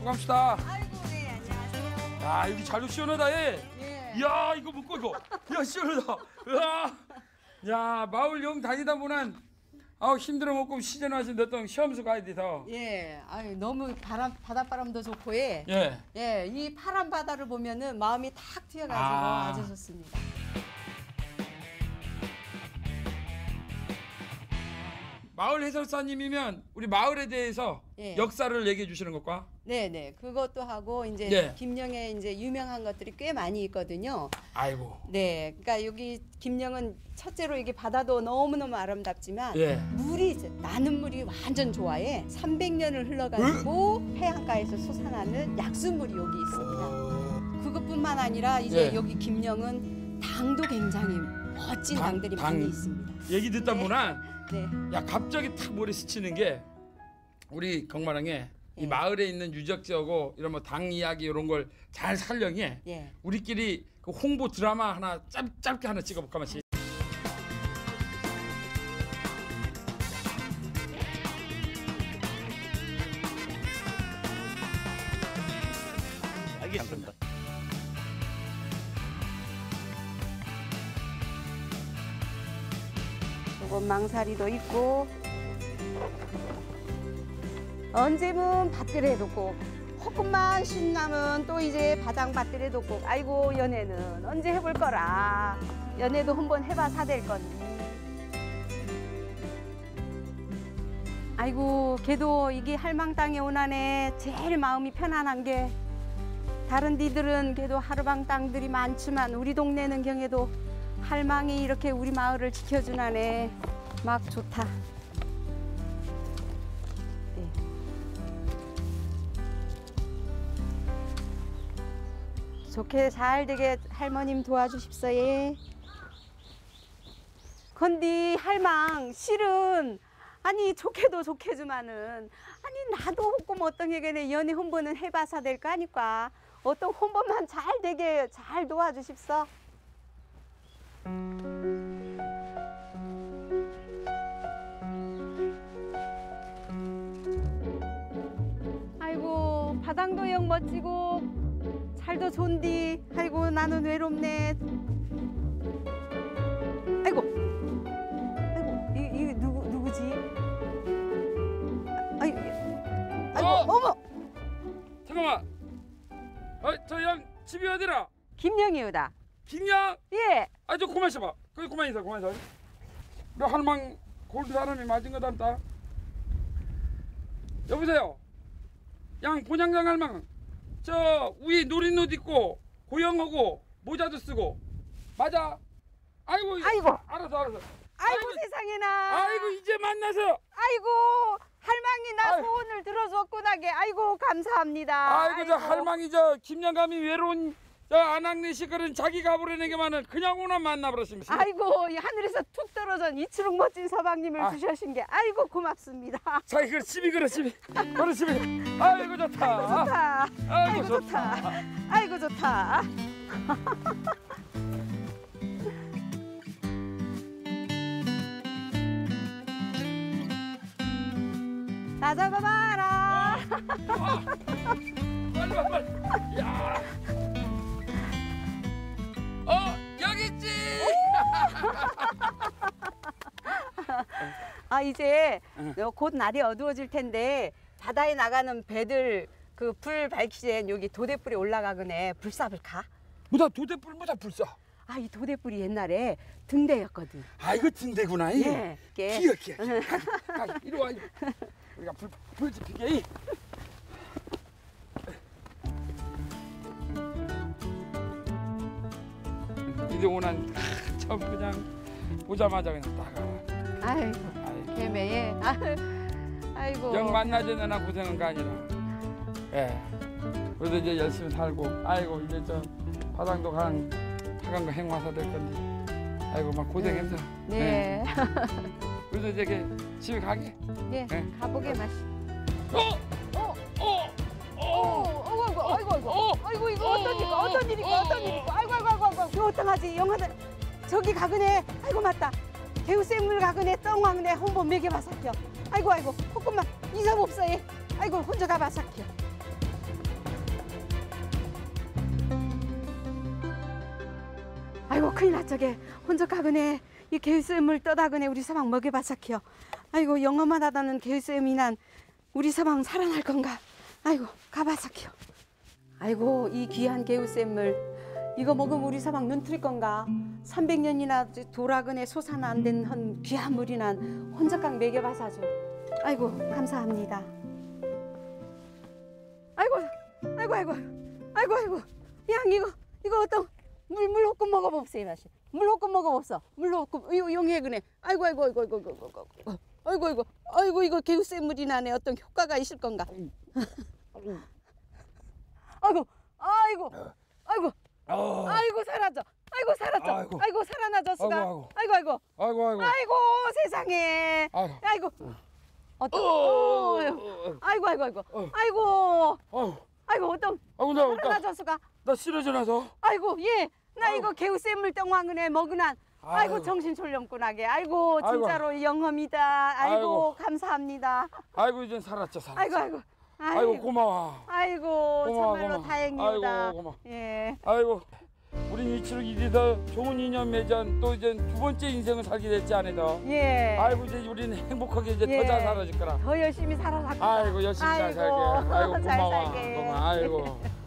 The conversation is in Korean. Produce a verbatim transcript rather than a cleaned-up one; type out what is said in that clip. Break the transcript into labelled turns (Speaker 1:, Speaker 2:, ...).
Speaker 1: 갑시다.
Speaker 2: 아이고, 네, 안녕하세요.
Speaker 1: 야, 여기 자료 시원하다, 얘.
Speaker 2: 예.
Speaker 1: 이야, 이거 묶고 이거. 야, 시원하다. 으아. 야, 마을 영 다니다 보면 아우 힘들어 먹고 시즌 와서 어떤 시험수 가야 돼서.
Speaker 2: 예, 아유 너무 바람 바닷바람도 좋고 예.
Speaker 1: 예.
Speaker 2: 예, 이 파란 바다를 보면은 마음이 탁 트여가지고
Speaker 1: 아.
Speaker 2: 아주 좋습니다.
Speaker 1: 마을 해설사님이면 우리 마을에 대해서
Speaker 2: 예.
Speaker 1: 역사를 얘기해 주시는 것과.
Speaker 2: 네, 네, 그것도 하고 이제
Speaker 1: 예.
Speaker 2: 김영에 이제 유명한 것들이 꽤 많이 있거든요.
Speaker 1: 아이고.
Speaker 2: 네, 그러니까 여기 김영은 첫째로 이게 바다도 너무 너무 아름답지만
Speaker 1: 예.
Speaker 2: 물이 이제 나는 물이 완전 좋아해. 삼백 년을 흘러가지고 해안가에서 솟아나는 약수물이 여기 있습니다. 그것뿐만 아니라 이제
Speaker 1: 예.
Speaker 2: 여기 김영은 당도 굉장히 멋진
Speaker 1: 당,
Speaker 2: 당들이
Speaker 1: 당.
Speaker 2: 많이 있습니다.
Speaker 1: 얘기 듣다
Speaker 2: 네.
Speaker 1: 보면
Speaker 2: 네,
Speaker 1: 야 갑자기 탁 머리 스치는 게 우리 경마랑에 이
Speaker 2: 예.
Speaker 1: 마을에 있는 유적지하고 이런 뭐 당 이야기 이런 걸 잘 살려니
Speaker 2: 예.
Speaker 1: 우리끼리 그 홍보 드라마 하나 짧, 짧게 하나 찍어볼까 마시.
Speaker 3: 알겠습니다.
Speaker 2: 요건 망사리도 있고 언제면 밭들에 놓고 조금만 신나면 또 이제 바당 밭들에 놓고 아이고 연애는 언제 해볼 거라 연애도 한번 해봐 사댈 건데 아이고 걔도 이게 할망 땅에 오나네 제일 마음이 편안한 게 다른 디들은 걔도 하루방 땅들이 많지만 우리 동네는 경에도 할망이 이렇게 우리 마을을 지켜주나네 막 좋다. 네. 좋게 잘 되게 할머님 도와주십사 예. 건디 할망 실은 아니 좋게도 좋게 주마는 아니 나도 혹금 어떤 게네 연애 홍보는 해봐서 될 거 아니까 어떤 홍보만 잘 되게 잘 도와주십사. 아이고 바당도 영 멋지고 잘도 좋은디 아이고 나는 외롭네. 아이고 아이고 이, 이 누구 누구지? 아이고 아이고
Speaker 1: 어!
Speaker 2: 어머
Speaker 1: 잠깐만. 어, 저 양 집이 어디라?
Speaker 2: 김영이유다.
Speaker 1: 김양.
Speaker 2: 예.
Speaker 1: 아, 저 그만 있어봐. 거기 그만 있어, 그만 있어. 우리 할망 골드 사람이 맞은 거 닮다. 여보세요. 양 본양장 할망. 저 위에 노린 옷 입고 고영하고 모자도 쓰고 맞아. 아이고.
Speaker 2: 아이고.
Speaker 1: 알았어, 알았어.
Speaker 2: 아이고,
Speaker 1: 아이고,
Speaker 2: 세상에나.
Speaker 1: 아이고 이제 만나서.
Speaker 2: 아이고 할망이 나
Speaker 1: 아이고.
Speaker 2: 소원을 들어줬구나게. 아이고 감사합니다.
Speaker 1: 아이고, 저 할망이 저 김양감이 외로운 저 안악내 시골은 자기 가버리는게만은 그냥 오나 만나버렸습니다.
Speaker 2: 아이고 이 하늘에서 툭 떨어진 이치룩 멋진 서방님을
Speaker 1: 아.
Speaker 2: 주셔신 게 아이고 고맙습니다.
Speaker 1: 자, 이거 집이 그래 집이 그래 집이. 아이고 좋다.
Speaker 2: 좋다.
Speaker 1: 아이고,
Speaker 2: 아이고
Speaker 1: 좋다.
Speaker 2: 좋다. 아이고 좋다. 나 잡아봐라.
Speaker 1: 와, 빨리 와 빨리. 야. 어 여기 있지.
Speaker 2: 아 이제
Speaker 1: 응.
Speaker 2: 곧 날이 어두워질 텐데 바다에 나가는 배들 그 불 밝기 전 여기 도대불에 올라가거네 불삽을 가.
Speaker 1: 뭐다 도대불 뭐다 불사.
Speaker 2: 아 이 도대불이 옛날에 등대였거든.
Speaker 1: 아 이거 등대구나. 이.
Speaker 2: 예. 이게
Speaker 1: 기어 기어. 기어. 가, 가, 이리 와. 이리. 우리가 불 불 지피게. 이. 이제 오난 참 그냥 보자마자 그냥 나가.
Speaker 2: 아이고
Speaker 1: 아이고.
Speaker 2: 개매에 아이고
Speaker 1: 영 만나자나 고생한 거 아니라. 예. 그래도 이제 열심히 살고. 아이고 이제 저 화장도 간 하간 거 행화사 될 건데. 아이고 막 고생했어.
Speaker 2: 네.
Speaker 1: 그래서 이제 그 집에 가게.
Speaker 2: 네.
Speaker 1: 네.
Speaker 2: 가보게 마시.
Speaker 1: 어!
Speaker 2: 어,
Speaker 1: 어!
Speaker 2: 어,
Speaker 1: 어!
Speaker 2: 아이고, 아이고, 아이고, 아이고,
Speaker 1: 어!
Speaker 2: 아이고, 이거
Speaker 1: 어!
Speaker 2: 어떤 일이고, 어떤 일이고, 어떤 일이고, 아이고, 아이고, 아이고, 아이고, 이거 어떡하지? 영화들 저기 가그네. 아이고 맞다. 개우생물 가그네, 떵왕네, 홍보 먹여봐 삭혀. 아이고, 아이고, 조금만 이사 없어 얘. 아이고, 혼자 가봐 삭혀. 아이고 큰일 났저게 혼자 가그네 이 개우쌤을 떠다그네 우리 서방 먹여봤사키요. 아이고 영어만 하다는 개우쌤이 난 우리 서방 살아날 건가. 아이고 가봤사키요. 아이고 이 귀한 개우쌤을 이거 먹으면 우리 서방 눈 틀 건가. 삼백 년이나 돌아그네 소산 안 된 헌 귀한 물이 난 혼자강 먹여봐사죠. 아이고 감사합니다. 아이고 아이고 아이고 아이고 아이고 양 이거 이거 어떤 물 물 호끔 먹어봅세 맛이. 물 호끔 먹어봅어. 물 호끔 이거 용해 그네. 아이고 아이고 아이고 아이고 아이고 아이고 아이고 아이고 아이고 이거 개우쌤 물이 나네. 어떤 효과가 있을 건가. 아이고 아이고 아이고
Speaker 1: 어.
Speaker 2: 아이고 살았죠. 아이고 살았죠.
Speaker 1: 아이고.
Speaker 2: 아이고 살아나죠 수가.
Speaker 1: 아이고,
Speaker 2: 아이고 아이고
Speaker 1: 아이고 아이고.
Speaker 2: 아이고 세상에.
Speaker 1: 아이고.
Speaker 2: 아이고 어떤
Speaker 1: 어.
Speaker 2: 아이고 아이고 아이고
Speaker 1: 어.
Speaker 2: 아이고
Speaker 1: 아이고.
Speaker 2: 아이고 어떤
Speaker 1: 아이고 나 나,
Speaker 2: 살아나죠 수가.
Speaker 1: 나 쓰러져 나서.
Speaker 2: 아이고 예 나
Speaker 1: 아이고.
Speaker 2: 이거 개우쌤 물덩왕은에 먹으난 아이고,
Speaker 1: 아이고.
Speaker 2: 정신 졸렴꾼하게 아이고
Speaker 1: 아이고.
Speaker 2: 진짜로 영험이다. 아이고,
Speaker 1: 아이고.
Speaker 2: 감사합니다.
Speaker 1: 아이고 이제 살았죠 살았죠.
Speaker 2: 아이고 아이고
Speaker 1: 아이고 고마워.
Speaker 2: 아이고
Speaker 1: 고마워,
Speaker 2: 정말로
Speaker 1: 고마워.
Speaker 2: 다행이다.
Speaker 1: 아이고 고마워.
Speaker 2: 예.
Speaker 1: 아이고 우린 이치로 이래서 좋은 인연 맺은 또 이제 두 번째 인생을 살게 됐지 않아도.
Speaker 2: 예.
Speaker 1: 아이고 이제 우리는 행복하게 이제
Speaker 2: 예.
Speaker 1: 더 잘 살아질 거라.
Speaker 2: 더 열심히 살아갈
Speaker 1: 아이고 열심히 잘
Speaker 2: 아이고,
Speaker 1: 살게. 아이고
Speaker 2: 잘
Speaker 1: 고마워.
Speaker 2: 살게.
Speaker 1: 고마워. 아이고.